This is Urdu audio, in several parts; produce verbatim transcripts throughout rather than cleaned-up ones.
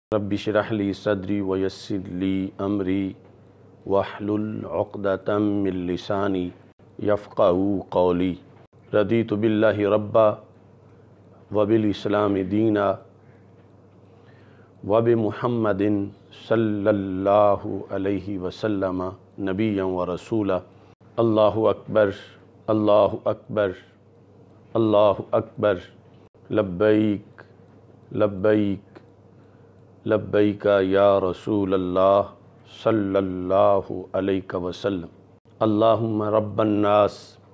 رب اشرح لی صدری ویسر لی امری واحلل عقدۃ من لسانی یفقہوا قولی رضیت باللہ ربا وبالاسلام دینا وبمحمد صلی اللہ علیہ وسلم نبیا ورسولا۔ اللہ اکبر اللہ اکبر اللہ اکبر، لبیک لبیک لبیک یا رسول اللہ صلی اللہ علیہ وسلم۔ اللہم رب الناس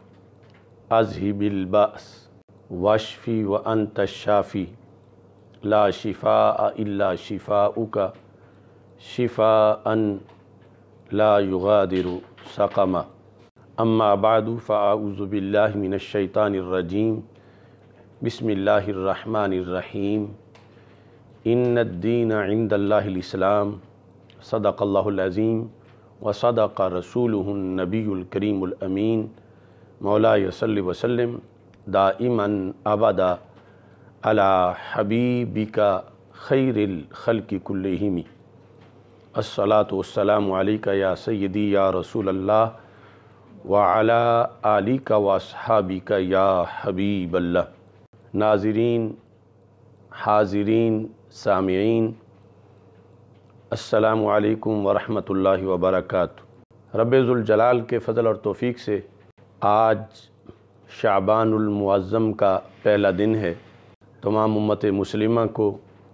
اذہب البأس واشفی وانت الشافی لا شفاء الا شفاؤک شفاء لا یغادر سقما۔ اما بعد فاعوذ باللہ من الشیطان الرجیم، بسم اللہ الرحمن الرحیم۔ ان الدین عند اللہ الاسلام، صدق اللہ العظیم وصدق رسولہ النبی الکریم الامین۔ مولاي صلی وسلم دائما ابدا علی حبیبک خیر الخلق کلہم۔ الصلاۃ والسلام علیک یا سیدی یا رسول اللہ وعلی آلک واصحابک یا حبیب اللہ۔ ناظرین، حاضرین، سامعین، السلام علیکم ورحمۃ اللہ وبرکاتہ۔ رب ذوالجلال کے فضل اور توفیق سے آج شعبان المعظم کا پہلا دن ہے۔ تمام امت مسلمہ کو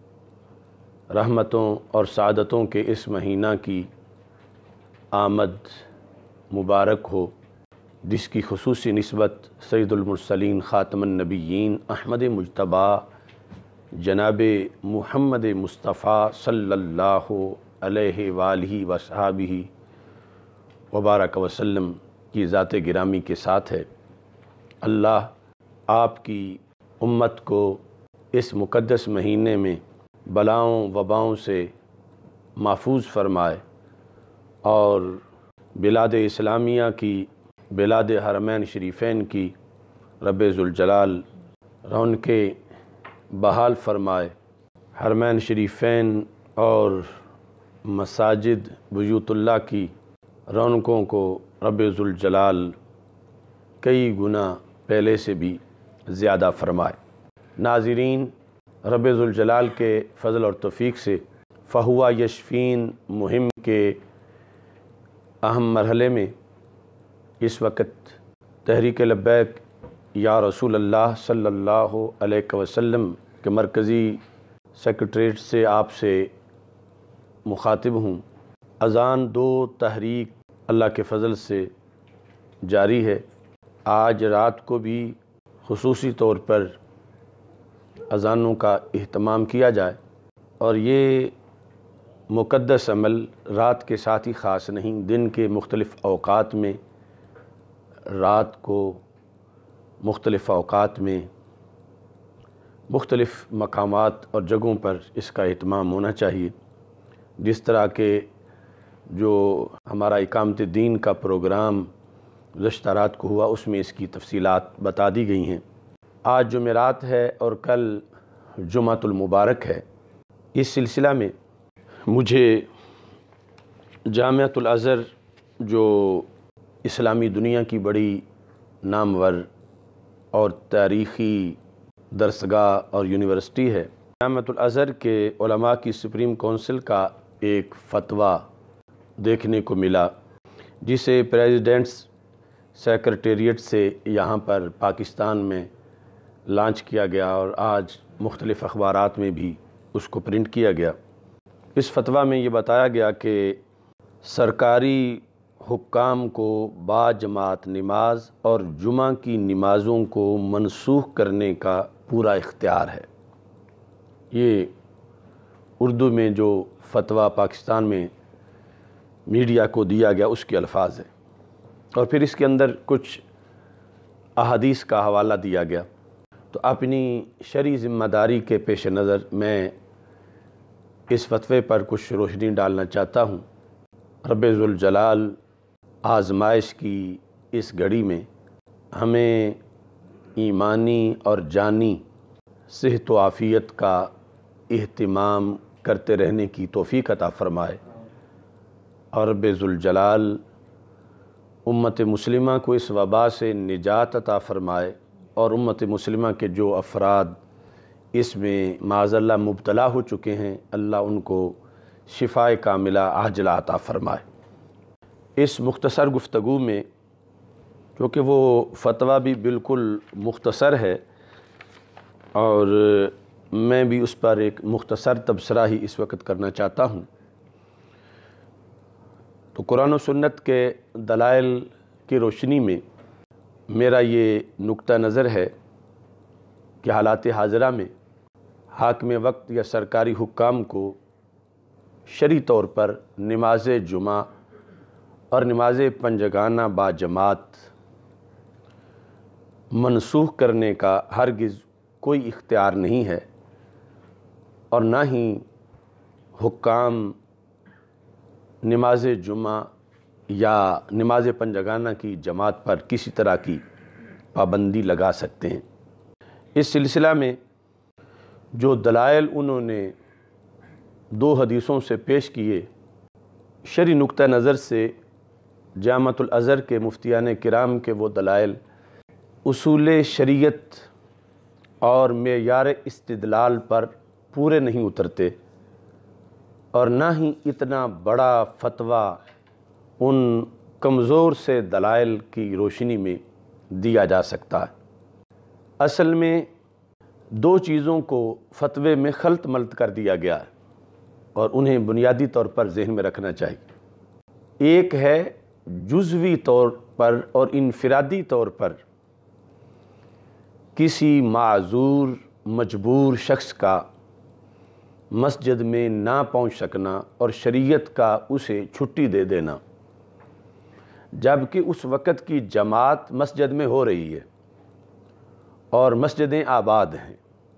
رحمتوں اور سعادتوں کے اس مہینہ کی آمد مبارک ہو، جس کی خصوصی نسبت سید المرسلین خاتم النبیین احمد مجتبیٰ جناب محمد مصطفیٰ صلی اللہ علیہ وآلہ وصحابہ وبارک وسلم کی ذات گرامی کے ساتھ ہے۔ اللہ آپ کی امت کو اس مقدس مہینے میں بلاؤں وباؤں سے محفوظ فرمائے اور بلاد اسلامیہ کی، بلاد حرمین شریفین کی رب ذوالجلال رونقیں بحال فرمائے۔ حرمین شریفین اور مساجد بیوت اللہ کی رونقوں کو رب ذوالجلال کئی گنا پہلے سے بھی زیادہ فرمائے۔ ناظرین، رب ذوالجلال کے فضل اور توفیق سے فہو یشفین مہم کے اہم مرحلے میں اس وقت تحریک لبیک یا رسول اللہ صلی اللہ علیہ وسلم کے مرکزی سیکریٹریٹ سے آپ سے مخاطب ہوں۔ اذان دو تحریک اللہ کے فضل سے جاری ہے۔ آج رات کو بھی خصوصی طور پر اذانوں کا اہتمام کیا جائے، اور یہ مقدس عمل رات کے ساتھ ہی خاص نہیں، دن کے مختلف اوقات میں، رات کو مختلف اوقات میں مختلف مقامات اور جگہوں پر اس کا اہتمام ہونا چاہیے۔ جس طرح کہ جو ہمارا اقامت دین کا پروگرام گزشتہ رات کو ہوا، اس میں اس کی تفصیلات بتا دی گئی ہیں۔ آج جمعرات ہے اور کل جمعۃ المبارک ہے۔ اس سلسلہ میں مجھے جامعۃ الازہر، جو اسلامی دنیا کی بڑی نامور اور تاریخی درسگاہ اور یونیورسٹی ہے، جامعۃ الازہر کے علماء کی سپریم کونسل کا ایک فتویٰ دیکھنے کو ملا، جسے پریزیڈنٹس سیکریٹریٹ سے یہاں پر پاکستان میں لانچ کیا گیا اور آج مختلف اخبارات میں بھی اس کو پرنٹ کیا گیا۔ اس فتویٰ میں یہ بتایا گیا کہ سرکاری حکام کو با جماعت نماز اور جمعہ کی نمازوں کو منسوخ کرنے کا پورا اختیار ہے۔ یہ اردو میں جو فتویٰ پاکستان میں میڈیا کو دیا گیا اس کے الفاظ ہیں، اور پھر اس کے اندر کچھ احادیث کا حوالہ دیا گیا۔ تو اپنی شرعی ذمہ داری کے پیش نظر میں اس فتوے پر کچھ روشنی ڈالنا چاہتا ہوں۔ رب ذوالجلال آزمائش کی اس گھڑی میں ہمیں ایمانی اور جانی صحت و عافیت کا اہتمام کرتے رہنے کی توفیق عطا فرمائے، اور رب ذوالجلال امت مسلمہ کو اس وبا سے نجات عطا فرمائے، اور امت مسلمہ کے جو افراد اس میں معاذ اللہ مبتلا ہو چکے ہیں، اللہ ان کو شفائے کاملہ عاجلہ عطا فرمائے۔ اس مختصر گفتگو میں، کیونکہ وہ فتویٰ بھی بالکل مختصر ہے اور میں بھی اس پر ایک مختصر تبصرہ ہی اس وقت کرنا چاہتا ہوں، تو قرآن و سنت کے دلائل کی روشنی میں میرا یہ نقطہ نظر ہے کہ حالات حاضرہ میں حاکم وقت یا سرکاری حکام کو شرعی طور پر نماز جمعہ اور نماز پنجگانہ با جماعت منسوخ کرنے کا ہرگز کوئی اختیار نہیں ہے، اور نہ ہی حکام نماز جمعہ یا نماز پنجگانہ کی جماعت پر کسی طرح کی پابندی لگا سکتے ہیں۔ اس سلسلہ میں جو دلائل انہوں نے دو حدیثوں سے پیش کیے، شرعی نقطہ نظر سے جامعۃ الازہر کے مفتیان کرام کے وہ دلائل اصول شریعت اور معیار استدلال پر پورے نہیں اترتے، اور نہ ہی اتنا بڑا فتویٰ ان کمزور سے دلائل کی روشنی میں دیا جا سکتا ہے۔ اصل میں دو چیزوں کو فتوے میں خلط ملط کر دیا گیا ہے، اور انہیں بنیادی طور پر ذہن میں رکھنا چاہیے۔ ایک ہے جزوی طور پر اور انفرادی طور پر کسی معذور مجبور شخص کا مسجد میں نہ پہنچ سکنا اور شریعت کا اسے چھٹی دے دینا، جبکہ اس وقت کی جماعت مسجد میں ہو رہی ہے اور مسجدیں آباد ہیں۔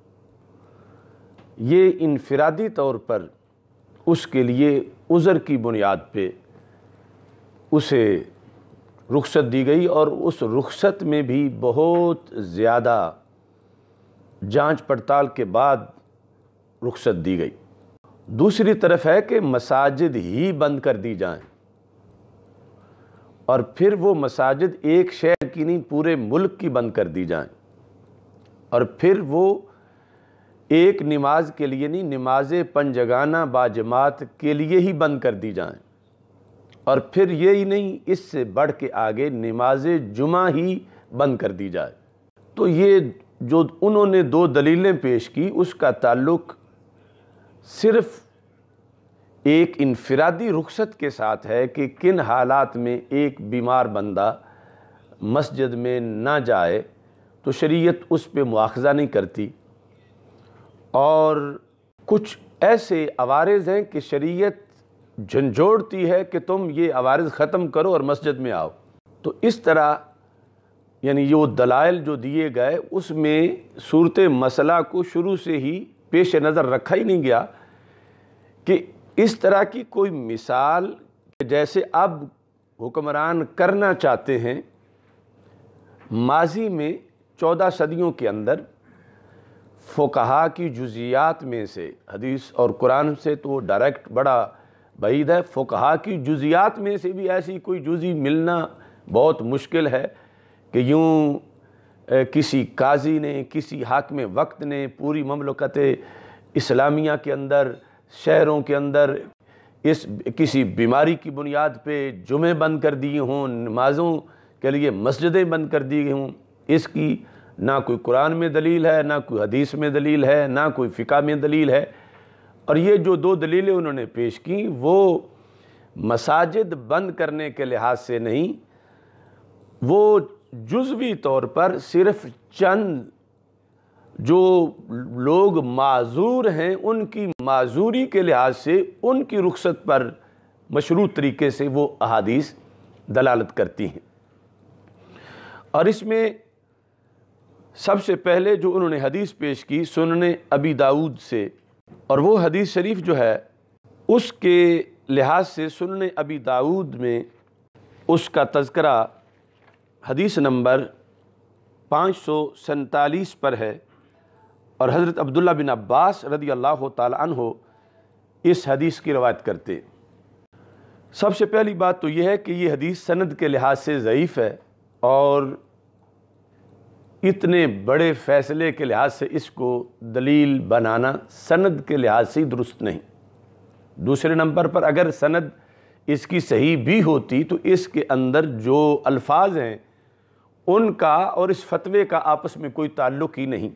یہ انفرادی طور پر اس کے لیے عذر کی بنیاد پہ اسے رخصت دی گئی، اور اس رخصت میں بھی بہت زیادہ جانچ پڑتال کے بعد رخصت دی گئی۔ دوسری طرف ہے کہ مساجد ہی بند کر دی جائیں، اور پھر وہ مساجد ایک شہر کی نہیں پورے ملک کی بند کر دی جائیں، اور پھر وہ ایک نماز کے لیے نہیں نماز پنجگانہ با جماعت کے لیے ہی بند کر دی جائیں، اور پھر یہی نہیں اس سے بڑھ کے آگے نماز جمعہ ہی بند کر دی جائے۔ تو یہ جو انہوں نے دو دلیلیں پیش کی، اس کا تعلق صرف ایک انفرادی رخصت کے ساتھ ہے کہ کن حالات میں ایک بیمار بندہ مسجد میں نہ جائے تو شریعت اس پہ مواخذہ نہیں کرتی، اور کچھ ایسے عوارض ہیں کہ شریعت جھنجھوڑتی ہے کہ تم یہ عوارض ختم کرو اور مسجد میں آؤ۔ تو اس طرح یعنی یہ دلائل جو دیے گئے اس میں صورت مسئلہ کو شروع سے ہی پیش نظر رکھا ہی نہیں گیا کہ اس طرح کی کوئی مثال جیسے اب حکمران کرنا چاہتے ہیں۔ ماضی میں چودہ صدیوں کے اندر فقہا کی جزیات میں سے، حدیث اور قرآن سے تو ڈائریکٹ بڑا بعید ہے، فقہا کی جزیات میں سے بھی ایسی کوئی جزی ملنا بہت مشکل ہے کہ یوں کسی قاضی نے، کسی حاکم وقت نے پوری مملکت اسلامیہ کے اندر، شہروں کے اندر اس کسی بیماری کی بنیاد پہ جمعے بند کر دیے ہوں، نمازوں کے لیے مسجدیں بند کر دی ہوں۔ اس کی نہ کوئی قرآن میں دلیل ہے، نہ کوئی حدیث میں دلیل ہے، نہ کوئی فقہ میں دلیل ہے۔ اور یہ جو دو دلیلیں انہوں نے پیش کی وہ مساجد بند کرنے کے لحاظ سے نہیں، وہ جزوی طور پر صرف چند جو لوگ معذور ہیں ان کی معذوری کے لحاظ سے ان کی رخصت پر مشروط طریقے سے وہ احادیث دلالت کرتی ہیں۔ اور اس میں سب سے پہلے جو انہوں نے حدیث پیش کی سنن ابی داؤد سے، اور وہ حدیث شریف جو ہے اس کے لحاظ سے سنن ابی داؤد میں اس کا تذکرہ حدیث نمبر پانچ سو سینتالیس پر ہے، اور حضرت عبداللہ بن عباس رضی اللہ تعالی عنہ اس حدیث کی روایت کرتے ہیں۔ سب سے پہلی بات تو یہ ہے کہ یہ حدیث سند کے لحاظ سے ضعیف ہے اور اتنے بڑے فیصلے کے لحاظ سے اس کو دلیل بنانا سند کے لحاظ سے درست نہیں۔ دوسرے نمبر پر اگر سند اس کی صحیح بھی ہوتی تو اس کے اندر جو الفاظ ہیں ان کا اور اس فتوے کا آپس میں کوئی تعلق ہی نہیں۔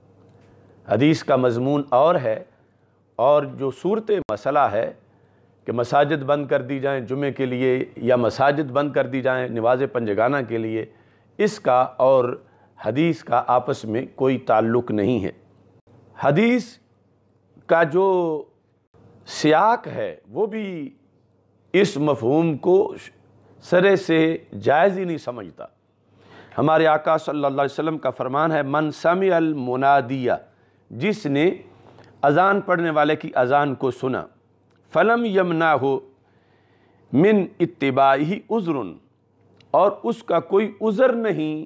حدیث کا مضمون اور ہے اور جو صورت مسئلہ ہے کہ مساجد بند کر دی جائیں جمعے کے لیے یا مساجد بند کر دی جائیں نماز پنجگانہ کے لیے، اس کا اور حدیث کا آپس میں کوئی تعلق نہیں ہے۔ حدیث کا جو سیاق ہے وہ بھی اس مفہوم کو سرے سے جائز ہی نہیں سمجھتا۔ ہمارے آقا صلی اللہ علیہ وسلم کا فرمان ہے من سمع المنادیہ، جس نے اذان پڑھنے والے کی اذان کو سنا، فلم یمنعہ من اتباعہ عذر، اور اس کا کوئی عذر نہیں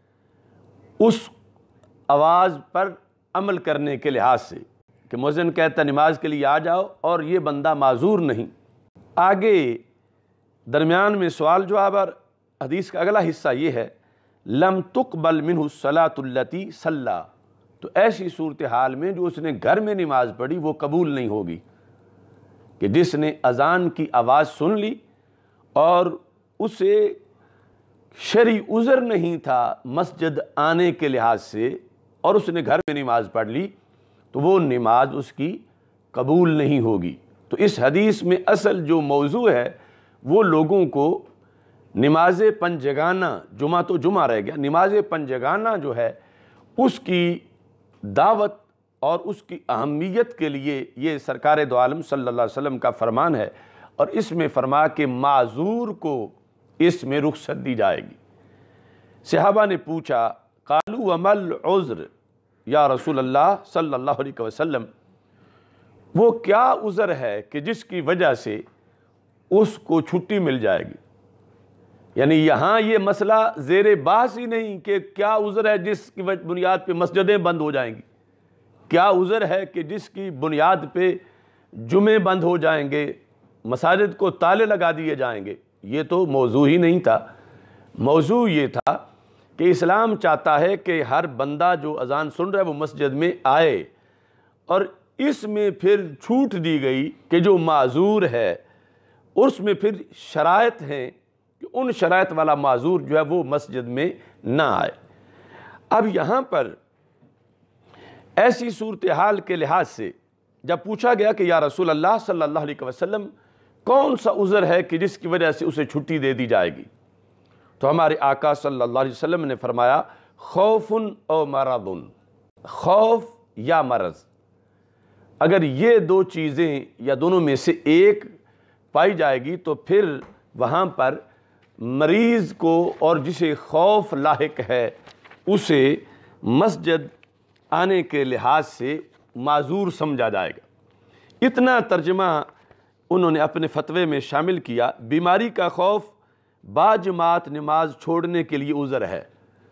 اس آواز پر عمل کرنے کے لحاظ سے، کہ مؤذن کہتا نماز کے لیے آ جاؤ اور یہ بندہ معذور نہیں۔ آگے درمیان میں سوال جواب اور حدیث کا اگلا حصہ یہ ہے لم تقبل منہ الصلاۃ التی صلی، تو ایسی صورتحال میں جو اس نے گھر میں نماز پڑھی وہ قبول نہیں ہوگی، کہ جس نے اذان کی آواز سن لی اور اسے شرعی عذر نہیں تھا مسجد آنے کے لحاظ سے اور اس نے گھر میں نماز پڑھ لی تو وہ نماز اس کی قبول نہیں ہوگی۔ تو اس حدیث میں اصل جو موضوع ہے وہ لوگوں کو نماز پنجگانہ، جمعہ تو جمعہ رہ گیا، نماز پنجگانہ جو ہے اس کی دعوت اور اس کی اہمیت کے لیے یہ سرکار دو عالم صلی اللہ علیہ وسلم کا فرمان ہے، اور اس میں فرما کہ معذور کو اس میں رخصت دی جائے گی۔ صحابہ نے پوچھا قالوا وما العذر یا رسول اللہ صلی اللہ علیہ وسلم، وہ کیا عذر ہے کہ جس کی وجہ سے اس کو چھٹی مل جائے گی؟ یعنی یہاں یہ مسئلہ زیر بحث ہی نہیں کہ کیا عذر ہے جس کی بنیاد پہ مسجدیں بند ہو جائیں گی، کیا عذر ہے کہ جس کی بنیاد پہ جمعے بند ہو جائیں گے، مساجد کو تالے لگا دیے جائیں گے۔ یہ تو موضوع ہی نہیں تھا۔ موضوع یہ تھا کہ اسلام چاہتا ہے کہ ہر بندہ جو اذان سن رہا ہے وہ مسجد میں آئے، اور اس میں پھر چھوٹ دی گئی کہ جو معذور ہے اس میں پھر شرائط ہیں کہ ان شرائط والا معذور جو ہے وہ مسجد میں نہ آئے۔ اب یہاں پر ایسی صورتحال کے لحاظ سے جب پوچھا گیا کہ یا رسول اللہ صلی اللہ علیہ وسلم کون سا عذر ہے کہ جس کی وجہ سے اسے چھٹی دے دی جائے گی، تو ہمارے آقا صلی اللہ علیہ وسلم نے فرمایا خوف او مرض، خوف یا مرض، اگر یہ دو چیزیں یا دونوں میں سے ایک پائی جائے گی تو پھر وہاں پر مریض کو اور جسے خوف لاحق ہے اسے مسجد آنے کے لحاظ سے معذور سمجھا جائے گا۔ اتنا ترجمہ انہوں نے اپنے فتوے میں شامل کیا۔ بیماری کا خوف باجماعت نماز چھوڑنے کے لیے عذر ہے،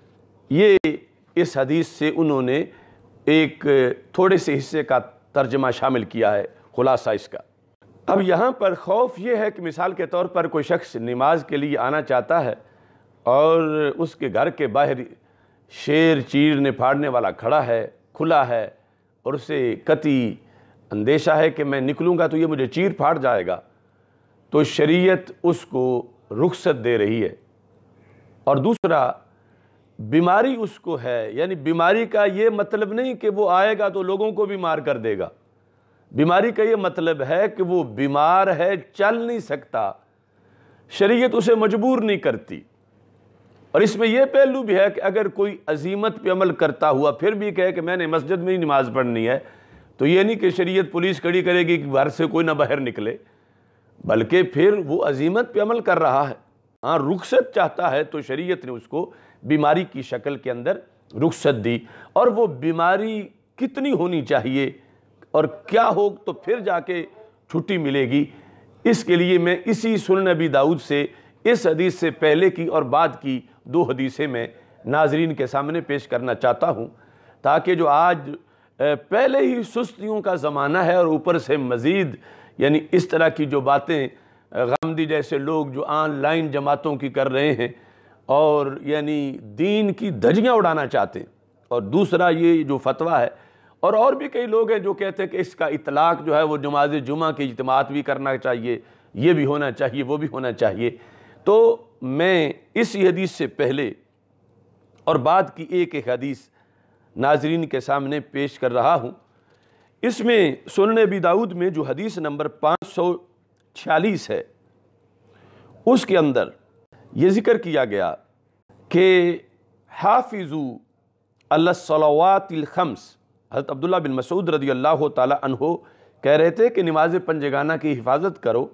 یہ اس حدیث سے انہوں نے ایک تھوڑے سے حصے کا ترجمہ شامل کیا ہے، خلاصہ اس کا۔ اب یہاں پر خوف یہ ہے کہ مثال کے طور پر کوئی شخص نماز کے لیے آنا چاہتا ہے اور اس کے گھر کے باہر شیر چیرنے پھاڑنے والا کھڑا ہے، کھلا ہے، اور اسے قطعی اندیشہ ہے کہ میں نکلوں گا تو یہ مجھے چیر پھاڑ جائے گا، تو شریعت اس کو رخصت دے رہی ہے۔ اور دوسرا بیماری اس کو ہے، یعنی بیماری کا یہ مطلب نہیں کہ وہ آئے گا تو لوگوں کو بیمار کر دے گا، بیماری کا یہ مطلب ہے کہ وہ بیمار ہے، چل نہیں سکتا، شریعت اسے مجبور نہیں کرتی۔ اور اس میں یہ پہلو بھی ہے کہ اگر کوئی عزیمت پہ عمل کرتا ہوا پھر بھی کہے کہ میں نے مسجد میں ہی نماز پڑھنی ہے، تو یہ نہیں کہ شریعت پولیس کھڑی کرے گی کہ گھر سے کوئی نہ باہر نکلے، بلکہ پھر وہ عزیمت پہ عمل کر رہا ہے، ہاں رخصت چاہتا ہے تو شریعت نے اس کو بیماری کی شکل کے اندر رخصت دی۔ اور وہ بیماری کتنی ہونی چاہیے اور کیا ہو تو پھر جا کے چھٹی ملے گی، اس کے لیے میں اسی سنن نبی داؤد سے اس حدیث سے پہلے کی اور بعد کی دو حدیثیں میں ناظرین کے سامنے پیش کرنا چاہتا ہوں، تاکہ جو آج پہلے ہی سستیوں کا زمانہ ہے، اور اوپر سے مزید یعنی اس طرح کی جو باتیں غامدی جیسے لوگ جو آن لائن جماعتوں کی کر رہے ہیں اور یعنی دین کی دھجیاں اڑانا چاہتے ہیں، اور دوسرا یہ جو فتویٰ ہے، اور اور بھی کئی لوگ ہیں جو کہتے ہیں کہ اس کا اطلاق جو ہے وہ نماز جمعہ کے اجتماعات بھی کرنا چاہیے، یہ بھی ہونا چاہیے، وہ بھی ہونا چاہیے۔ تو میں اس حدیث سے پہلے اور بعد کی ایک ایک حدیث ناظرین کے سامنے پیش کر رہا ہوں۔ اس میں سنن ابی داؤد میں جو حدیث نمبر پانچ سو چھیالیس ہے، اس کے اندر یہ ذکر کیا گیا کہ حافظوا علی الصلوات الخمس، حضرت عبداللہ بن مسعود رضی اللہ تعالی عنہ کہہ رہے تھے کہ نماز پنجگانہ کی حفاظت کرو۔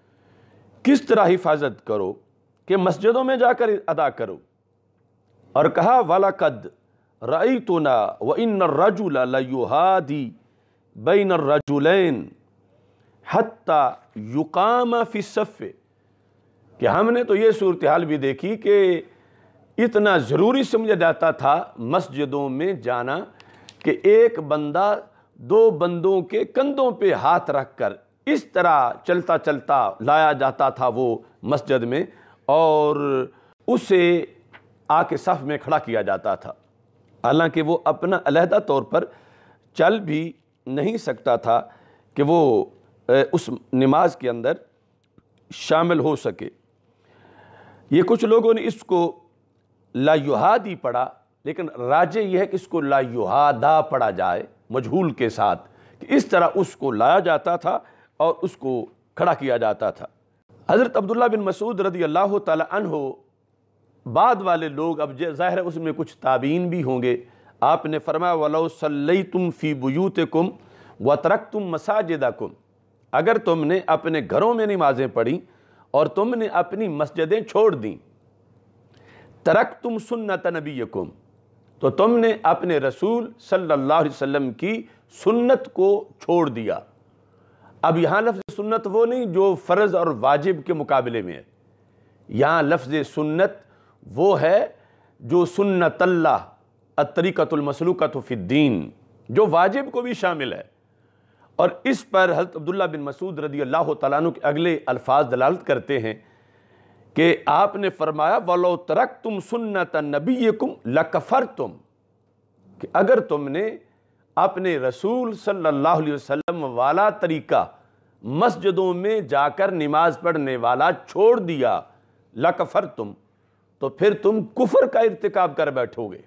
کس طرح حفاظت کرو؟ کہ مسجدوں میں جا کر ادا کرو، اور کہا وَلَقَدْ رَأَيْتُنَا وَإِنَّ الرَّجُلَ لَيُحَادِي بَيْنَ الرَّجُلَيْنِ حَتَّى يُقَامَ فِي الصَّفِّ، کہ ہم نے تو یہ صورتحال بھی دیکھی کہ اتنا ضروری سمجھا جاتا تھا مسجدوں میں جانا کہ ایک بندہ دو بندوں کے کندھوں پہ ہاتھ رکھ کر اس طرح چلتا چلتا لایا جاتا تھا وہ مسجد میں، اور اسے آ کے صف میں کھڑا کیا جاتا تھا، حالانکہ وہ اپنا علیحدہ طور پر چل بھی نہیں سکتا تھا کہ وہ اس نماز کے اندر شامل ہو سکے۔ یہ کچھ لوگوں نے اس کو لا یحادی پڑھا، لیکن راجح یہ ہے کہ اس کو لا یحادا پڑھا جائے مجہول کے ساتھ، کہ اس طرح اس کو لایا جاتا تھا اور اس کو کھڑا کیا جاتا تھا۔ حضرت عبداللہ بن مسعود رضی اللہ تعالی عنہ، بعد والے لوگ، اب ظاہر ہے اس میں کچھ تابعین بھی ہوں گے، آپ نے فرمایا وَلَوْ صَلَّيْتُمْ فِي بُيُوتِكُمْ وَتَرَكْتُمْ مَسَاجِدَكُمْ، اگر تم نے اپنے گھروں میں نمازیں پڑھی اور تم نے اپنی مسجدیں چھوڑ دیں، تَرَكْتُمْ سُنَّةَ نَبِيِّكُمْ، تو تم نے اپنے رسول صلی اللہ علیہ وسلم کی سنت کو چھوڑ دیا۔ اب یہاں لفظ سنت وہ نہیں جو فرض اور واجب کے مقابلے میں ہے، یہاں لفظ سنت وہ ہے جو سنت اللہ الطریقۃ المسلوکۃ فی الدین، جو واجب کو بھی شامل ہے۔ اور اس پر حضرت عبداللہ بن مسعود رضی اللہ تعالیٰ عنہ کے اگلے الفاظ دلالت کرتے ہیں کہ آپ نے فرمایا وَلَوْ تَرَكْتُمْ سُنَّةَ نَبِيِّكُمْ لَكَفَرْتُمْ، کہ اگر تم نے اپنے رسول صلی اللہ علیہ وسلم والا طریقہ مسجدوں میں جا کر نماز پڑھنے والا چھوڑ دیا، لَكَفَرْتُمْ، تو پھر تم کفر کا ارتکاب کر بیٹھو گے۔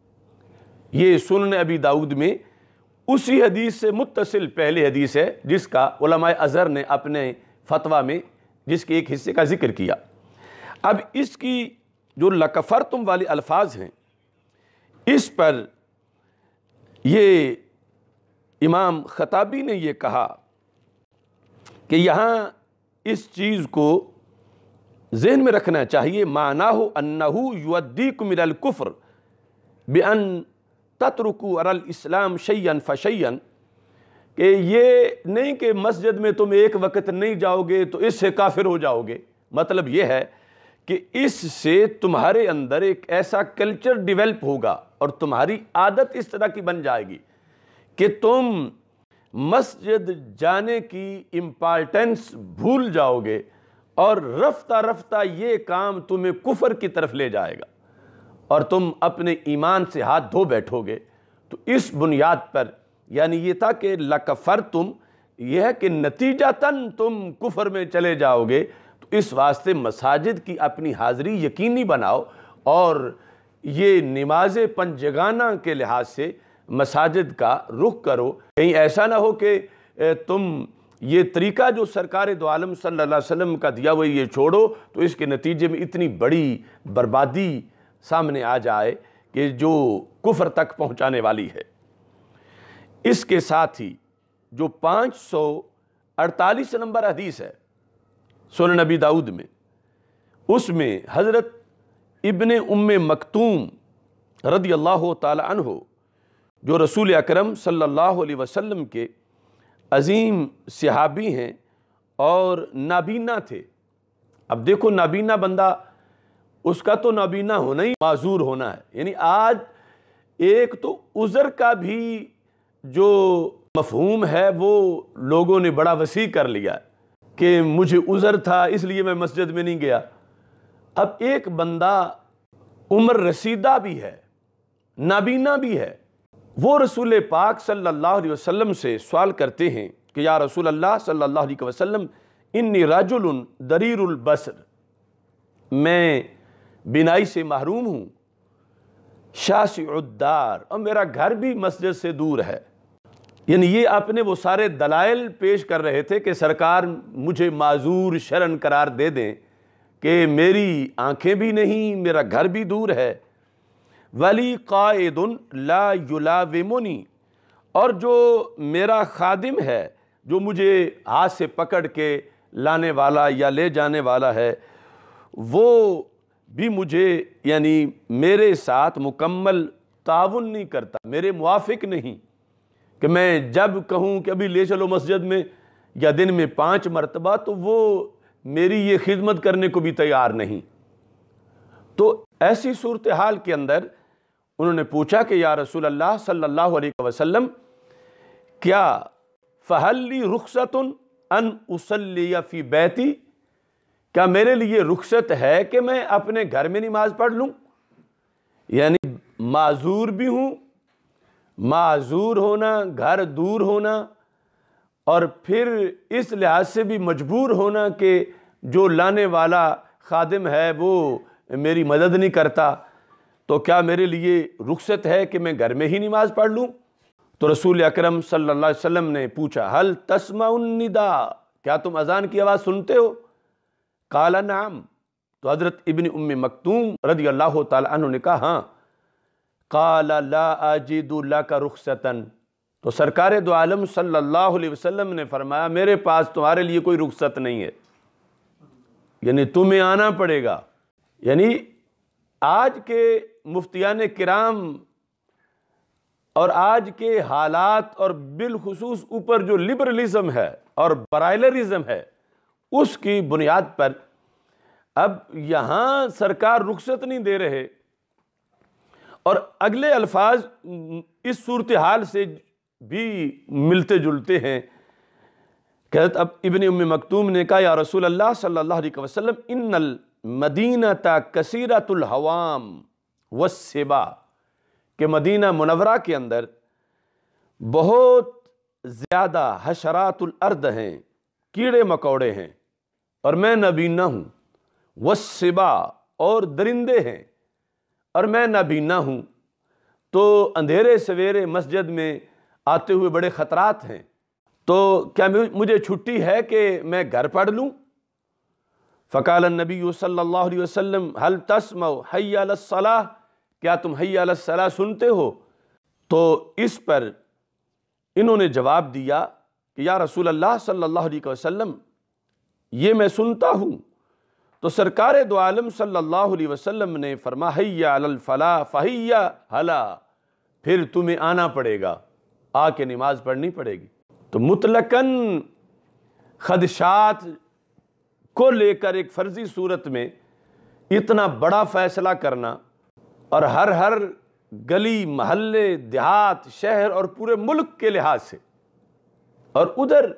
یہ سنن ابی داؤد میں اسی حدیث سے متصل پہلی حدیث ہے جس کا علماء ازہر نے اپنے فتویٰ میں جس کے ایک حصے کا ذکر کیا۔ اب اس کی جو لَكَفَرْتُمْ والی الفاظ ہیں، اس پر یہ امام خطابی نے یہ کہا کہ یہاں اس چیز کو ذہن میں رکھنا چاہیے، معناہ انہو یودیکم الی الکفر بان تترکوا علی الاسلام شیئا فشیئا، کہ یہ نہیں کہ مسجد میں تم ایک وقت نہیں جاؤ گے تو اس سے کافر ہو جاؤ گے، مطلب یہ ہے کہ اس سے تمہارے اندر ایک ایسا کلچر ڈیولپ ہوگا اور تمہاری عادت اس طرح کی بن جائے گی کہ تم مسجد جانے کی امپارٹنس بھول جاؤ گے، اور رفتہ رفتہ یہ کام تمہیں کفر کی طرف لے جائے گا اور تم اپنے ایمان سے ہاتھ دھو بیٹھو گے۔ تو اس بنیاد پر یعنی یہ تھا کہ لَكَفَرْتُمْ، یہ ہے کہ نتیجتاً تم کفر میں چلے جاؤ گے، تو اس واسطے مساجد کی اپنی حاضری یقینی بناؤ، اور یہ نماز پنجگانہ کے لحاظ سے مساجد کا رخ کرو۔ کہیں ایسا نہ ہو کہ تم یہ طریقہ جو سرکار دو عالم صلی اللہ علیہ وسلم کا دیا ہوا یہ چھوڑو تو اس کے نتیجے میں اتنی بڑی بربادی سامنے آ جائے کہ جو کفر تک پہنچانے والی ہے۔ اس کے ساتھ ہی جو پانچ سو اڑتالیس نمبر حدیث ہے سنن نبی داؤد میں، اس میں حضرت ابن ام مکتوم رضی اللہ تعالی عنہ، جو رسول اکرم صلی اللہ علیہ وسلم کے عظیم صحابی ہیں اور نابینا تھے۔ اب دیکھو نابینا بندہ، اس کا تو نابینا ہونا ہی معذور ہونا ہے، یعنی آج ایک تو عذر کا بھی جو مفہوم ہے وہ لوگوں نے بڑا وسیع کر لیا کہ مجھے عذر تھا اس لیے میں مسجد میں نہیں گیا۔ اب ایک بندہ عمر رسیدہ بھی ہے، نابینا بھی ہے، وہ رسول پاک صلی اللہ علیہ وسلم سے سوال کرتے ہیں کہ یا رسول اللہ صلی اللہ علیہ وسلم انی رجل دریر البصر، میں بینائی سے محروم ہوں، شاسع الدار، اور میرا گھر بھی مسجد سے دور ہے۔ یعنی یہ اپنے وہ سارے دلائل پیش کر رہے تھے کہ سرکار مجھے معذور شرعاً قرار دے دیں کہ میری آنکھیں بھی نہیں، میرا گھر بھی دور ہے۔ ولی قائد لا یلاومنی، اور جو میرا خادم ہے جو مجھے ہاتھ سے پکڑ کے لانے والا یا لے جانے والا ہے، وہ بھی مجھے یعنی میرے ساتھ مکمل تعاون نہیں کرتا، میرے موافق نہیں کہ میں جب کہوں کہ ابھی لے چلو مسجد میں یا دن میں پانچ مرتبہ تو وہ میری یہ خدمت کرنے کو بھی تیار نہیں۔ تو ایسی صورتحال کے اندر انہوں نے پوچھا کہ یا رسول اللہ صلی اللہ علیہ وسلم کیا فہل لی رخصت ان اصلی فی بیتی، کیا میرے لیے رخصت ہے کہ میں اپنے گھر میں نماز پڑھ لوں؟ یعنی معذور بھی ہوں، معذور ہونا، گھر دور ہونا، اور پھر اس لحاظ سے بھی مجبور ہونا کہ جو لانے والا خادم ہے وہ میری مدد نہیں کرتا، تو کیا میرے لیے رخصت ہے کہ میں گھر میں ہی نماز پڑھ لوں؟ تو رسول اکرم صلی اللہ علیہ وسلم نے پوچھا حل تسمع النداء، کیا تم اذان کی آواز سنتے ہو؟ قال نعم، تو حضرت ابن ام مکتوم رضی اللہ تعالی عنہ نے کہا ہاں۔ قال لا اجد لک رخصتا، تو سرکار دو عالم صلی اللہ علیہ وسلم نے فرمایا میرے پاس تمہارے لیے کوئی رخصت نہیں ہے، یعنی تمہیں آنا پڑے گا۔ یعنی آج کے مفتیان کرام اور آج کے حالات اور بالخصوص اوپر جو لبرلزم ہے اور برائلرزم ہے اس کی بنیاد پر اب یہاں سرکار رخصت نہیں دے رہے، اور اگلے الفاظ اس صورتحال سے بھی ملتے جلتے ہیں کہ اب ابن ام مکتوم نے کہا یا رسول اللہ صلی اللہ علیہ وسلم ان المدینۃ کثیرۃ الحوام والسباع، کہ مدینہ منورہ کے اندر بہت زیادہ حشرات الارض ہیں، کیڑے مکوڑے ہیں، اور میں نابینا ہوں، والسباع، اور درندے ہیں، اور میں نابینا ہوں، تو اندھیرے سویرے مسجد میں آتے ہوئے بڑے خطرات ہیں، تو کیا مجھے چھٹی ہے کہ میں گھر پڑھ لوں؟ فقال النبی صلی اللہ علیہ وسلم هل تسمع حی علی الصلاۃ، کیا تم حی علی الصلاۃ سنتے ہو؟ تو اس پر انہوں نے جواب دیا کہ یا رسول اللہ صلی اللہ علیہ وسلم یہ میں سنتا ہوں۔ تو سرکار دو عالم صلی اللہ علیہ وسلم نے فرمایا حی علی الفلاح فحی ہلا، پھر تمہیں آنا پڑے گا، آ کے نماز پڑھنی پڑے گی۔ تو مطلقاً خدشات کو لے کر ایک فرضی صورت میں اتنا بڑا فیصلہ کرنا، اور ہر ہر گلی محلے دیہات شہر اور پورے ملک کے لحاظ سے، اور ادھر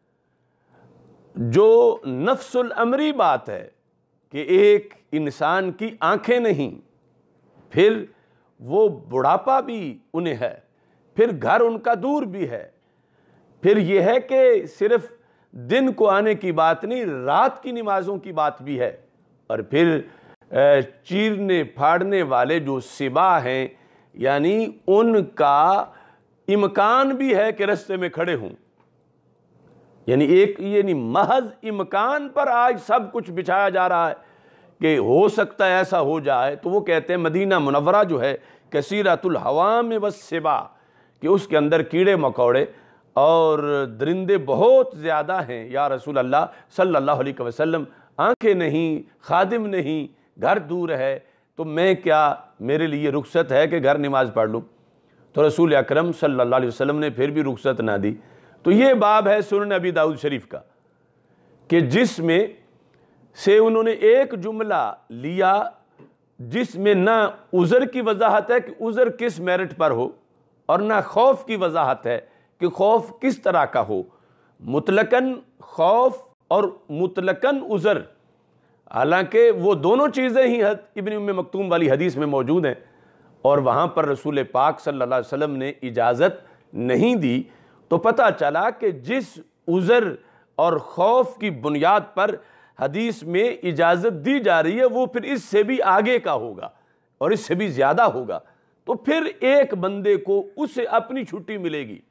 جو نفس الامری بات ہے کہ ایک انسان کی آنکھیں نہیں، پھر وہ بڑھاپا بھی انہیں ہے، پھر گھر ان کا دور بھی ہے، پھر یہ ہے کہ صرف دن کو آنے کی بات نہیں، رات کی نمازوں کی بات بھی ہے، اور پھر چیرنے پھاڑنے والے جو سباع ہیں یعنی ان کا امکان بھی ہے کہ رستے میں کھڑے ہوں، یعنی ایک یعنی محض امکان پر آج سب کچھ بچھایا جا رہا ہے کہ ہو سکتا ہے ایسا ہو جائے۔ تو وہ کہتے ہیں مدینہ منورہ جو ہے کثیرۃ الحوام والسباع، کہ اس کے اندر کیڑے مکوڑے اور درندے بہت زیادہ ہیں یا رسول اللہ صلی اللہ علیہ وسلم، آنکھیں نہیں، خادم نہیں، گھر دور ہے، تو میں کیا میرے لیے رخصت ہے کہ گھر نماز پڑھ لوں؟ تو رسول اکرم صلی اللہ علیہ وسلم نے پھر بھی رخصت نہ دی۔ تو یہ باب ہے سنن ابی داؤد شریف کا کہ جس میں سے انہوں نے ایک جملہ لیا جس میں نہ عذر کی وضاحت ہے کہ عذر کس میرٹ پر ہو، اور نہ خوف کی وضاحت ہے کہ خوف کس طرح کا ہو، مطلقاً خوف اور مطلقاً عذر، حالانکہ وہ دونوں چیزیں ہی ابن ام مکتوم والی حدیث میں موجود ہیں، اور وہاں پر رسول پاک صلی اللہ علیہ وسلم نے اجازت نہیں دی، تو پتہ چلا کہ جس عذر اور خوف کی بنیاد پر حدیث میں اجازت دی جا رہی ہے وہ پھر اس سے بھی آگے کا ہوگا اور اس سے بھی زیادہ ہوگا، تو پھر ایک بندے کو اسے اپنی چھٹی ملے گی۔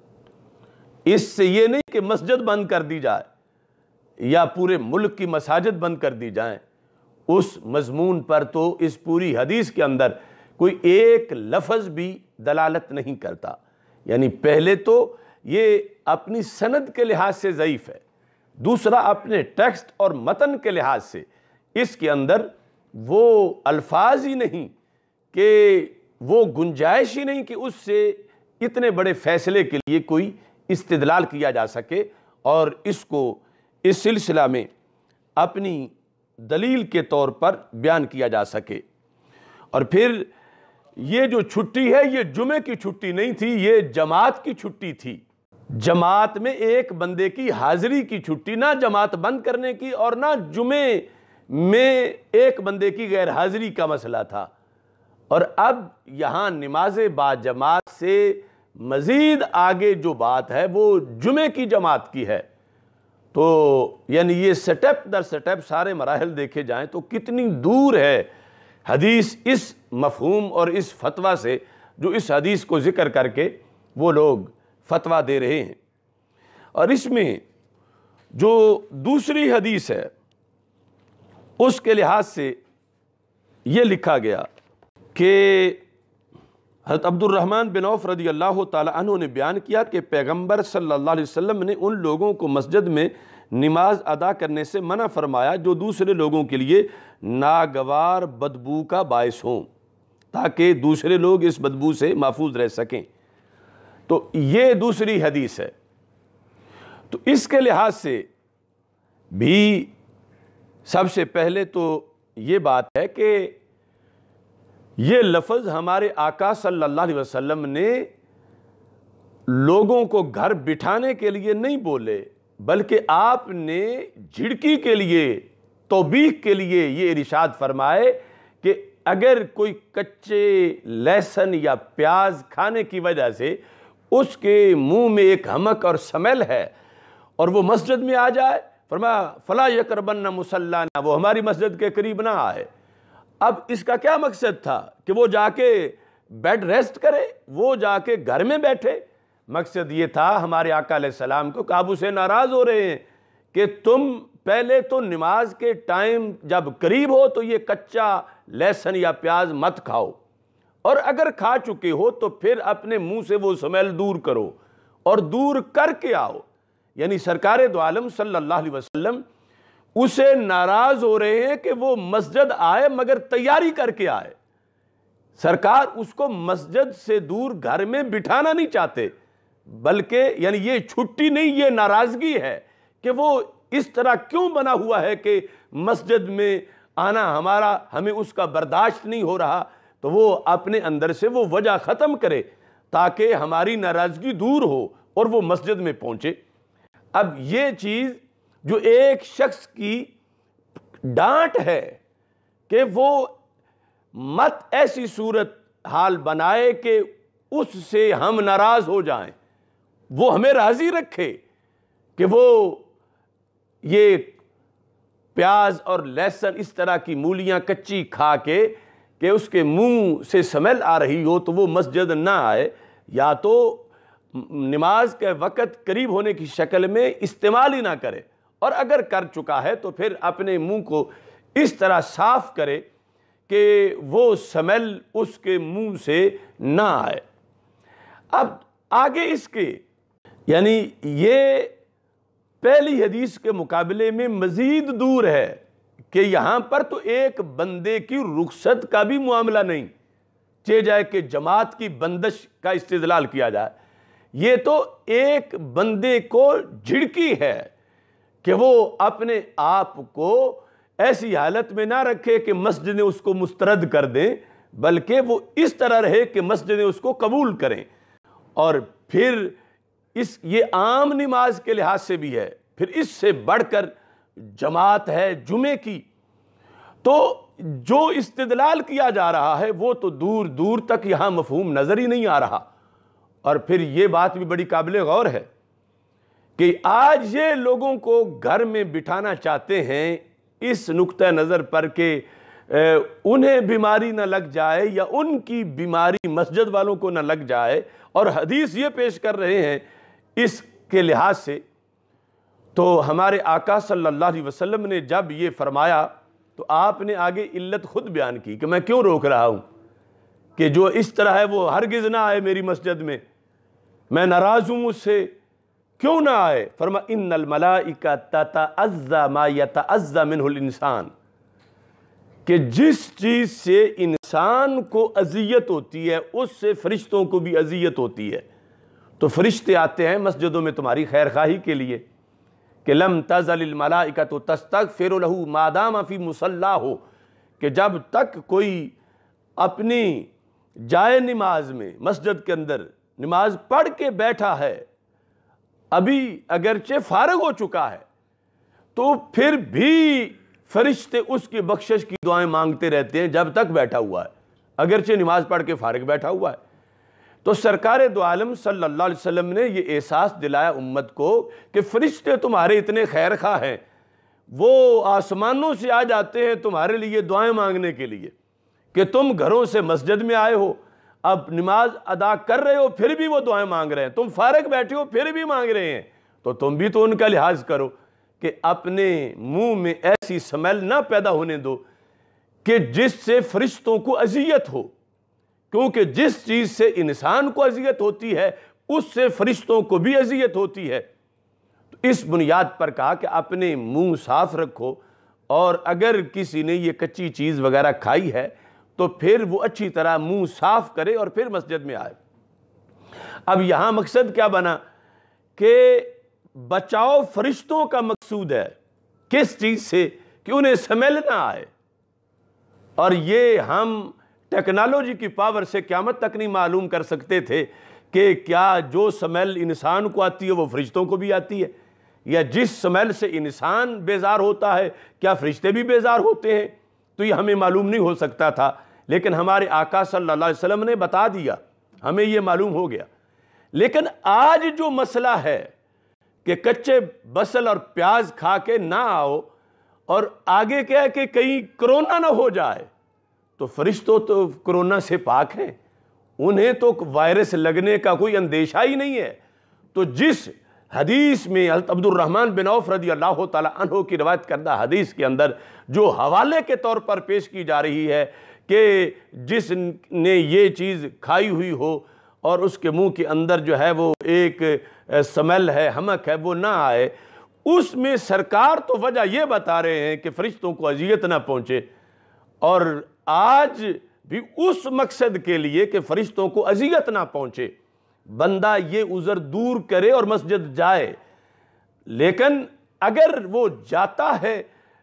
اس سے یہ نہیں کہ مسجد بند کر دی جائے یا پورے ملک کی مساجد بند کر دی جائیں، اس مضمون پر تو اس پوری حدیث کے اندر کوئی ایک لفظ بھی دلالت نہیں کرتا۔ یعنی پہلے تو یہ اپنی سند کے لحاظ سے ضعیف ہے، دوسرا اپنے ٹیکسٹ اور متن کے لحاظ سے اس کے اندر وہ الفاظ ہی نہیں کہ وہ گنجائش ہی نہیں کہ اس سے اتنے بڑے فیصلے کے لیے کوئی استدلال کیا جا سکے اور اس کو اس سلسلہ میں اپنی دلیل کے طور پر بیان کیا جا سکے۔ اور پھر یہ جو چھٹی ہے یہ جمعے کی چھٹی نہیں تھی، یہ جماعت کی چھٹی تھی۔ جماعت میں ایک بندے کی حاضری کی چھٹی، نہ جماعت بند کرنے کی اور نہ جمعے میں ایک بندے کی غیر حاضری کا مسئلہ تھا۔ اور اب یہاں نماز با جماعت سے مزید آگے جو بات ہے وہ جمعے کی جماعت کی ہے، تو یعنی یہ سٹیپ در سٹیپ سارے مراحل دیکھے جائیں تو کتنی دور ہے حدیث اس مفہوم اور اس فتویٰ سے جو اس حدیث کو ذکر کر کے وہ لوگ فتویٰ دے رہے ہیں۔ اور اس میں جو دوسری حدیث ہے اس کے لحاظ سے یہ لکھا گیا کہ حضرت عبد الرحمن بن عوف رضی اللہ تعالی عنہ نے بیان کیا کہ پیغمبر صلی اللہ علیہ وسلم نے ان لوگوں کو مسجد میں نماز ادا کرنے سے منع فرمایا جو دوسرے لوگوں کے لیے ناگوار بدبو کا باعث ہوں، تاکہ دوسرے لوگ اس بدبو سے محفوظ رہ سکیں۔ تو یہ دوسری حدیث ہے، تو اس کے لحاظ سے بھی سب سے پہلے تو یہ بات ہے کہ یہ لفظ ہمارے آقا صلی اللہ علیہ وسلم نے لوگوں کو گھر بٹھانے کے لیے نہیں بولے، بلکہ آپ نے جھڑکی کے لیے، توبیخ کے لیے یہ ارشاد فرمائے کہ اگر کوئی کچے لہسن یا پیاز کھانے کی وجہ سے اس کے منہ میں ایک ہمک اور سمیل ہے اور وہ مسجد میں آ جائے، فرمایا فلا یقربن مصلانا، وہ ہماری مسجد کے قریب نہ آئے۔ اب اس کا کیا مقصد تھا کہ وہ جا کے بیڈ ریسٹ کرے، وہ جا کے گھر میں بیٹھے؟ مقصد یہ تھا ہمارے آقا علیہ السلام کو قابو سے ناراض ہو رہے ہیں کہ تم پہلے تو نماز کے ٹائم جب قریب ہو تو یہ کچا لہسن یا پیاز مت کھاؤ، اور اگر کھا چکے ہو تو پھر اپنے منہ سے وہ سمیل دور کرو اور دور کر کے آؤ۔ یعنی سرکار دو عالم صلی اللہ علیہ وسلم اسے ناراض ہو رہے ہیں کہ وہ مسجد آئے مگر تیاری کر کے آئے۔ سرکار اس کو مسجد سے دور گھر میں بٹھانا نہیں چاہتے، بلکہ یعنی یہ چھٹی نہیں، یہ ناراضگی ہے کہ وہ اس طرح کیوں بنا ہوا ہے کہ مسجد میں آنا ہمارا ہمیں اس کا برداشت نہیں ہو رہا، تو وہ اپنے اندر سے وہ وجہ ختم کرے تاکہ ہماری ناراضگی دور ہو اور وہ مسجد میں پہنچے۔ اب یہ چیز جو ایک شخص کی ڈانٹ ہے کہ وہ مت ایسی صورت حال بنائے کہ اس سے ہم ناراض ہو جائیں، وہ ہمیں راضی رکھے کہ وہ یہ پیاز اور لہسن اس طرح کی مولیاں کچی کھا کے کہ اس کے منہ سے سمیل آ رہی ہو تو وہ مسجد نہ آئے، یا تو نماز کے وقت قریب ہونے کی شکل میں استعمال ہی نہ کرے، اور اگر کر چکا ہے تو پھر اپنے منہ کو اس طرح صاف کرے کہ وہ سمیل اس کے منہ سے نہ آئے۔ اب آگے اس کے یعنی یہ پہلی حدیث کے مقابلے میں مزید دور ہے کہ یہاں پر تو ایک بندے کی رخصت کا بھی معاملہ نہیں، چاہے جائے کہ جماعت کی بندش کا استدلال کیا جائے، یہ تو ایک بندے کو جھڑکی ہے کہ وہ اپنے آپ کو ایسی حالت میں نہ رکھے کہ مسجدیں اس کو مسترد کر دیں، بلکہ وہ اس طرح رہے کہ مسجدیں اس کو قبول کریں۔ اور پھر اس یہ عام نماز کے لحاظ سے بھی ہے، پھر اس سے بڑھ کر جماعت ہے جمعے کی، تو جو استدلال کیا جا رہا ہے وہ تو دور دور تک یہاں مفہوم نظر ہی نہیں آ رہا۔ اور پھر یہ بات بھی بڑی قابل غور ہے کہ آج یہ لوگوں کو گھر میں بٹھانا چاہتے ہیں اس نقطہ نظر پر کہ انہیں بیماری نہ لگ جائے یا ان کی بیماری مسجد والوں کو نہ لگ جائے، اور حدیث یہ پیش کر رہے ہیں اس کے لحاظ سے۔ تو ہمارے آقا صلی اللہ علیہ وسلم نے جب یہ فرمایا تو آپ نے آگے علت خود بیان کی کہ میں کیوں روک رہا ہوں کہ جو اس طرح ہے وہ ہرگز نہ آئے میری مسجد میں، میں ناراض ہوں اس سے، کیوں نہ آئے؟ فرما ان الملائکہ تتعزی ما یتعزی منہ الانسان، کہ جس چیز سے انسان کو اذیت ہوتی ہے اس سے فرشتوں کو بھی اذیت ہوتی ہے۔ تو فرشتے آتے ہیں مسجدوں میں تمہاری خیر خواہی کے لیے کہ لم تزل الملائکۃ تستغفر لہ ما دام فی مصلاہ، کہ جب تک کوئی اپنی جائے نماز میں مسجد کے اندر نماز پڑھ کے بیٹھا ہے، ابھی اگرچہ فارغ ہو چکا ہے، تو پھر بھی فرشتے اس کی بخشش کی دعائیں مانگتے رہتے ہیں جب تک بیٹھا ہوا ہے، اگرچہ نماز پڑھ کے فارغ بیٹھا ہوا ہے۔ تو سرکار دو عالم صلی اللہ علیہ وسلم نے یہ احساس دلایا امت کو کہ فرشتے تمہارے اتنے خیر خواہ ہیں، وہ آسمانوں سے آ جاتے ہیں تمہارے لیے دعائیں مانگنے کے لیے، کہ تم گھروں سے مسجد میں آئے ہو، اب نماز ادا کر رہے ہو پھر بھی وہ دعائیں مانگ رہے ہیں، تم فارغ بیٹھے ہو پھر بھی مانگ رہے ہیں، تو تم بھی تو ان کا لحاظ کرو کہ اپنے منہ میں ایسی سمیل نہ پیدا ہونے دو کہ جس سے فرشتوں کو اذیت ہو، کیونکہ جس چیز سے انسان کو اذیت ہوتی ہے اس سے فرشتوں کو بھی اذیت ہوتی ہے۔ تو اس بنیاد پر کہا کہ اپنے منہ صاف رکھو، اور اگر کسی نے یہ کچی چیز وغیرہ کھائی ہے تو پھر وہ اچھی طرح منہ صاف کرے اور پھر مسجد میں آئے۔ اب یہاں مقصد کیا بنا کہ بچاؤ فرشتوں کا مقصود ہے، کس چیز سے؟ کہ انہیں سمیل نہ آئے۔ اور یہ ہم ٹیکنالوجی کی پاور سے قیامت تک نہیں معلوم کر سکتے تھے کہ کیا جو سمیل انسان کو آتی ہے وہ فرشتوں کو بھی آتی ہے، یا جس سمیل سے انسان بیزار ہوتا ہے کیا فرشتے بھی بیزار ہوتے ہیں؟ تو یہ ہمیں معلوم نہیں ہو سکتا تھا، لیکن ہمارے آقا صلی اللہ علیہ وسلم نے بتا دیا، ہمیں یہ معلوم ہو گیا۔ لیکن آج جو مسئلہ ہے کہ کچے بصل اور پیاز کھا کے نہ آؤ، اور آگے کیا ہے کہ کہیں کرونا نہ ہو جائے، تو فرشتوں تو کرونا سے پاک ہیں، انہیں تو وائرس لگنے کا کوئی اندیشہ ہی نہیں ہے۔ تو جس حدیث میں حضرت عبد الرحمن بن عوف رضی اللہ تعالیٰ عنہ کی روایت کردہ حدیث کے اندر جو حوالے کے طور پر پیش کی جا رہی ہے کہ جس نے یہ چیز کھائی ہوئی ہو اور اس کے منہ کے اندر جو ہے وہ ایک سمیل ہے، ہمک ہے، وہ نہ آئے، اس میں سرکار تو وجہ یہ بتا رہے ہیں کہ فرشتوں کو اذیت نہ پہنچے، اور آج بھی اس مقصد کے لیے کہ فرشتوں کو اذیت نہ پہنچے بندہ یہ عذر دور کرے اور مسجد جائے۔ لیکن اگر وہ جاتا ہے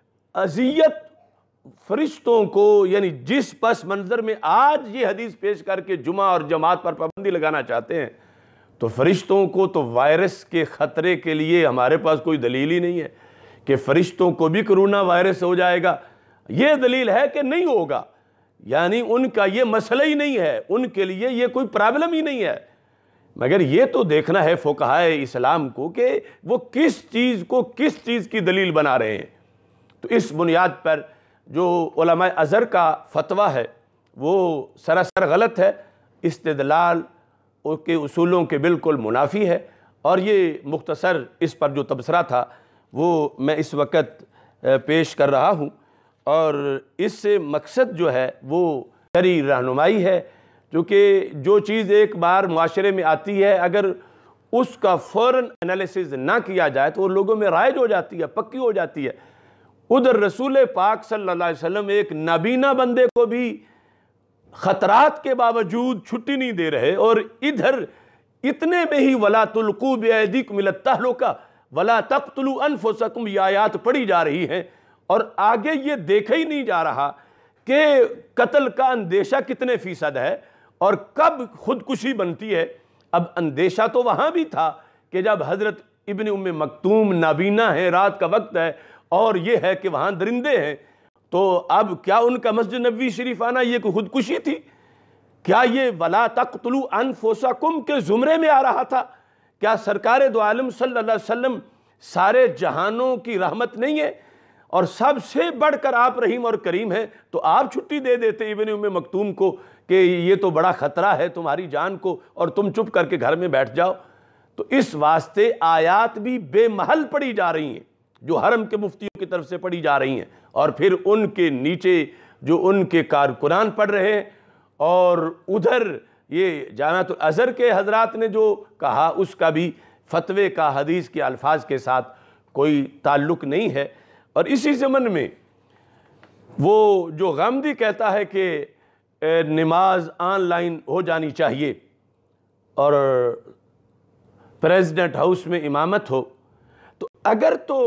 اذیت فرشتوں کو، یعنی جس پس منظر میں آج یہ حدیث پیش کر کے جمعہ اور جماعت پر پابندی لگانا چاہتے ہیں، تو فرشتوں کو تو وائرس کے خطرے کے لیے ہمارے پاس کوئی دلیل ہی نہیں ہے کہ فرشتوں کو بھی کرونا وائرس ہو جائے گا۔ یہ دلیل ہے کہ نہیں ہوگا، یعنی ان کا یہ مسئلہ ہی نہیں ہے، ان کے لیے یہ کوئی پرابلم ہی نہیں ہے۔ مگر یہ تو دیکھنا ہے فقہائے اسلام کو کہ وہ کس چیز کو کس چیز کی دلیل بنا رہے ہیں۔ تو اس بنیاد پر جو علماء ازہر کا فتویٰ ہے وہ سراسر غلط ہے، استدلال کے اصولوں کے بالکل منافی ہے، اور یہ مختصر اس پر جو تبصرہ تھا وہ میں اس وقت پیش کر رہا ہوں، اور اس سے مقصد جو ہے وہ شرعی رہنمائی ہے، کیونکہ جو چیز ایک بار معاشرے میں آتی ہے اگر اس کا فوراً انالیسز نہ کیا جائے تو وہ لوگوں میں رائج ہو جاتی ہے، پکی ہو جاتی ہے۔ ادھر رسول پاک صلی اللہ علیہ وسلم ایک نابینا بندے کو بھی خطرات کے باوجود چھٹی نہیں دے رہے، اور ادھر اتنے میں ہی وَلَا تُلْقُوا بِأَيْدِيكُمْ إِلَى التَّهْلُكَةِ وَلَا تَقْتُلُوا أَنفُسَكُمْ یہ آیات پڑھی جا رہی ہیں، اور آگے یہ دیکھا ہی نہیں جا رہا کہ قتل کا اندیشہ کتنے فیصد ہے اور کب خودکشی بنتی ہے۔ اب اندیشہ تو وہاں بھی تھا کہ جب حضرت ابن ام مکتوم نابینا ہے، رات کا وقت ہے اور یہ ہے کہ وہاں درندے ہیں، تو اب کیا ان کا مسجد نبوی شریف آنا یہ کوئی خودکشی تھی؟ کیا یہ وَلَا تَقْتُلُوا أَنفُسَكُمْ کے زمرے میں آ رہا تھا؟ کیا سرکار دو عالم صلی اللہ علیہ وسلم سارے جہانوں کی رحمت نہیں ہے اور سب سے بڑھ کر آپ رحیم اور کریم ہیں؟ تو آپ چھٹی دے دیتے ابن ام مکتوم کو کہ یہ تو بڑا خطرہ ہے تمہاری جان کو اور تم چپ کر کے گھر میں بیٹھ جاؤ۔ تو اس واسطے آیات بھی بے محل پڑھی جا رہی ہیں جو حرم کے مفتیوں کی طرف سے پڑھی جا رہی ہیں، اور پھر ان کے نیچے جو ان کے کارکنان پڑھ رہے ہیں، اور ادھر یہ جامعۃ الازہر کے حضرات نے جو کہا اس کا بھی فتوے کا حدیث کے الفاظ کے ساتھ کوئی تعلق نہیں ہے۔ اور اسی ضمن میں وہ جو غامدی کہتا ہے کہ نماز آن لائن ہو جانی چاہیے اور پریزیڈنٹ ہاؤس میں امامت ہو، تو اگر تو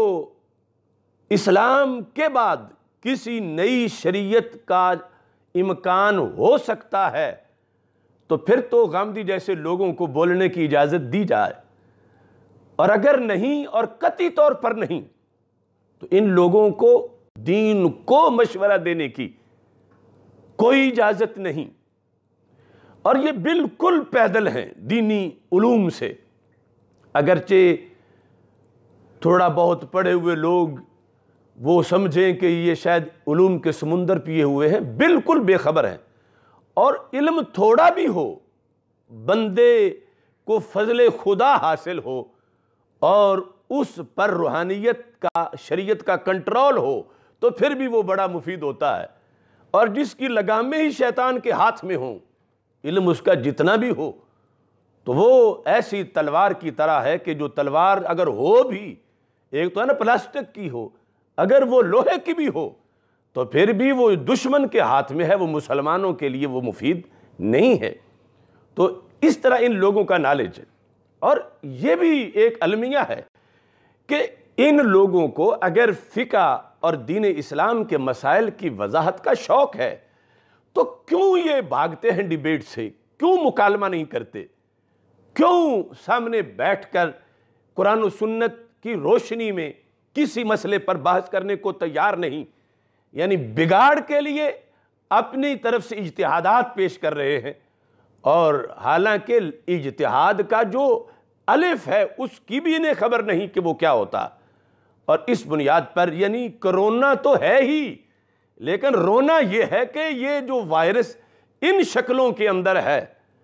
اسلام کے بعد کسی نئی شریعت کا امکان ہو سکتا ہے تو پھر تو غامدی جیسے لوگوں کو بولنے کی اجازت دی جائے، اور اگر نہیں اور قطعی طور پر نہیں تو ان لوگوں کو دین کو مشورہ دینے کی کوئی اجازت نہیں، اور یہ بالکل پیدل ہیں دینی علوم سے۔ اگرچہ تھوڑا بہت پڑھے ہوئے لوگ وہ سمجھیں کہ یہ شاید علوم کے سمندر پیے ہوئے ہیں، بالکل بے خبر ہیں، اور علم تھوڑا بھی ہو، بندے کو فضل خدا حاصل ہو اور اس پر روحانیت کا شریعت کا کنٹرول ہو تو پھر بھی وہ بڑا مفید ہوتا ہے۔ اور جس کی لگامیں ہی شیطان کے ہاتھ میں ہوں، علم اس کا جتنا بھی ہو تو وہ ایسی تلوار کی طرح ہے کہ جو تلوار اگر ہو بھی، ایک تو ہے نا پلاسٹک کی ہو، اگر وہ لوہے کی بھی ہو تو پھر بھی وہ دشمن کے ہاتھ میں ہے، وہ مسلمانوں کے لیے وہ مفید نہیں ہے۔ تو اس طرح ان لوگوں کا نالج ہے، اور یہ بھی ایک المیہ ہے کہ ان لوگوں کو اگر فقہ اور دین اسلام کے مسائل کی وضاحت کا شوق ہے تو کیوں یہ بھاگتے ہیں ڈیبیٹ سے؟ کیوں مکالمہ نہیں کرتے؟ کیوں سامنے بیٹھ کر قرآن و سنت کی روشنی میں کسی مسئلے پر بحث کرنے کو تیار نہیں؟ یعنی بگاڑ کے لیے اپنی طرف سے اجتہادات پیش کر رہے ہیں، اور حالانکہ اجتہاد کا جو الف ہے اس کی بھی انہیں خبر نہیں کہ وہ کیا ہوتا۔ اور اس بنیاد پر یعنی کرونا تو ہے ہی، لیکن رونا یہ ہے کہ یہ جو وائرس ان شکلوں کے اندر ہے،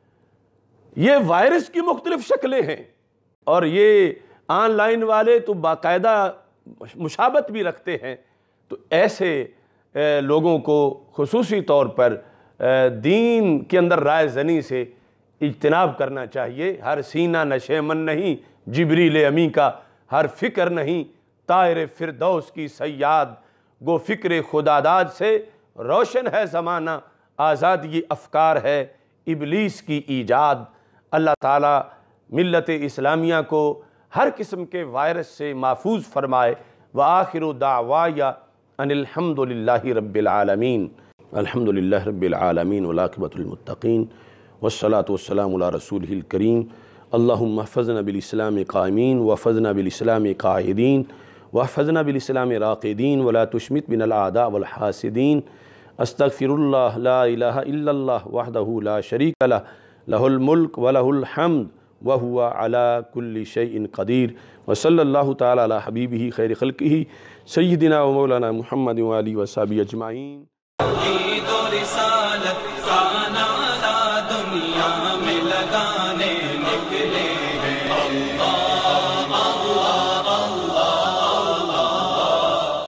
یہ وائرس کی مختلف شکلیں ہیں، اور یہ آن لائن والے تو باقاعدہ مشابت بھی رکھتے ہیں۔ تو ایسے لوگوں کو خصوصی طور پر دین کے اندر رائے زنی سے اجتناب کرنا چاہیے۔ ہر سینہ نشیمن نہیں جبریل امی کا، ہر فکر نہیں طائر فردوس کی صیاد، گو فکر خداداد سے روشن ہے زمانہ، آزاد یہ افکار ہے ابلیس کی ایجاد۔ اللہ تعالیٰ ملت اسلامیہ کو ہر قسم کے وائرس سے محفوظ فرمائے۔ وآخر دعوایا ان الحمد للہ رب العالمین۔ الحمد للہ رب العالمین والعاقبۃ للمتقین والصلاة والسلام علی رسولہ الکریم۔ اللہم احفظنا بالاسلام قائمین واحفظنا بالاسلام قاعدین واحفظنا بالاسلام راقدین ولا تشمت بنا الاعداء والحاسدین۔ استغفر اللہ لا الہ الا اللہ وحدہ لا شریک لہ، لہ الملک ولہ الحمد وہو علی کل شیء قدیر۔ وصلی اللہ تعالی علی حبیبہ خیر خلقہ سیدنا و مولانا محمد وآلہ وصحبہ اجمعین۔ توحید و رسالت کا نعرہ دنیا میں لگا